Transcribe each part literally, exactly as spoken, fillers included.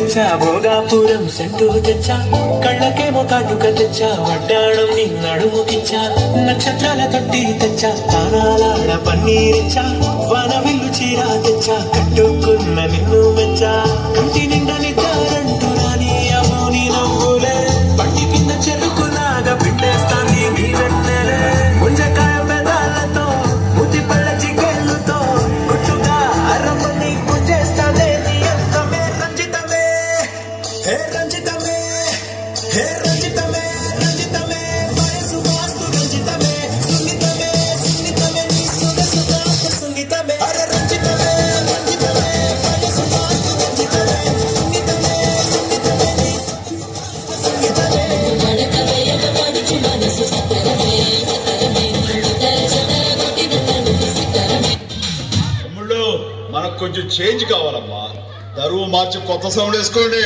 తెచ్చా భోగాపురం సెంటు తెచ్చా కళ్ళకేమో కాటుక తెచ్చా వడ్డాణం నీ నడుముకిచ్చా నక్షత్రాల తొట్టి తెచ్చా తానాలాడ పన్నీరిచ్చా వన విల్లు చీర తెచ్చా కట్టుకున్న నిన్ను మెచ్చా కంటి నిండా నిద్దారంటూ రాని అమోని నవ్వులే పట్టి కింద చెరుకులాగా పిండేస్తాంది నీ వెన్నెలే ముంజకాయ పెదాలతో ముతి పళ్ళ చికెళ్ళుతో గుట్టుగా అరమ్మని గుంజేస్తానే నీ అంతమే రంజితమే హే రంజితమే హే రంజితమే రంజితమే వయసు వాస్తు రంజితమే సున్నితమే సున్నితమే నీ సొగసు కాస్త సున్నితమే అరే రంజితమే రంజితమే వయసు వాస్తు రంజితమే సున్నితమే సున్నితమే నీ సున్నితమే మడకవే ఎగబడుచు మనసు సకరమే సకరమే కళ్ళుతల చదర కొట్టిన తనువు సకరమే. తమ్ముళ్ళు మనకు కొంచెం చేంజ్ కావాలమ్మా. దరువు మార్చి కొత్త సౌండ్ వేసుకోండి.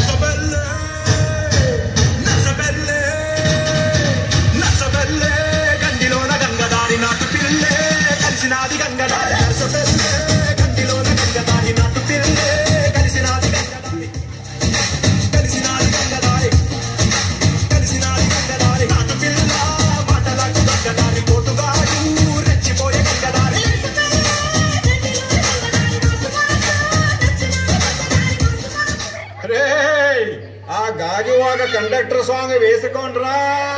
గండిలోన గంగదారి నాటు పిల్లే కలిసినాది గంగదారి గండిలోన గంగదారి నాటు పిల్లే కలిసినాది గంగదారి కలిసినాది గంగదారి కలిసినాది గంగదారి నాటు పిల్ల మాటలాడు గంగదారి పోటుగాడు రెచ్చిపోయే గంగదారి. రే ఆ గాజువాక కండక్టర్ సాంగ్ వేసుకోండ్రా.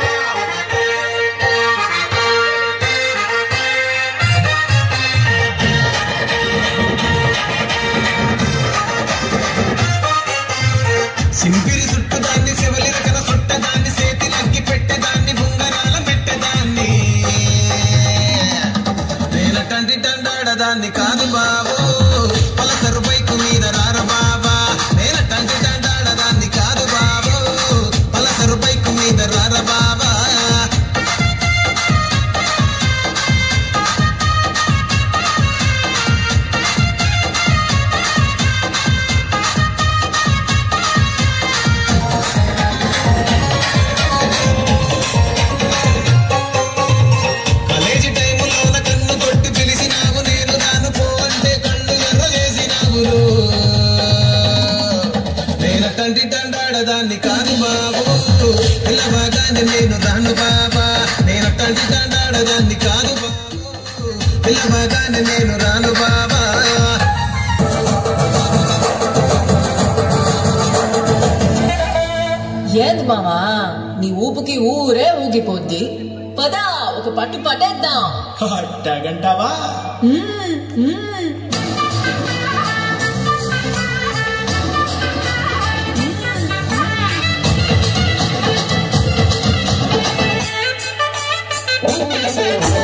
సింపిరి చుట్టుదాన్ని శివలి రకన చుట్టదాన్ని చేతి నక్కి పెట్టేదాన్ని బుంగరాల పెట్టేదాన్ని నేనటంటి దండాడదాన్ని కాదు బాబు పలసరు బైకు మీద రార బాబా నేనటంటి దండాడదాన్ని కాదు బాబు పలసరు బైకు మీద రార బాబా. కాలేజీ టైములోన కన్ను కొట్టి పిలిచినావు నేను రాను పో అంటే కళ్ళు ఎర్ర చేసినావు నేనటంటి దండాడదాన్ని కాదు బాబు పిల్లబాగానే నేను రాను బాబా నేనటంటి దండాడదాన్ని కాదు బాబు పిల్లబాగానే నేను రాను బాబా. ఏంది మామా నీ ఊపుకి ఊరే ఊగిపోద్ది. పదా ఒక పట్టు పట్టేద్దాం. అట్టగంటావా? మ్మ్, మ్మ్. Oh,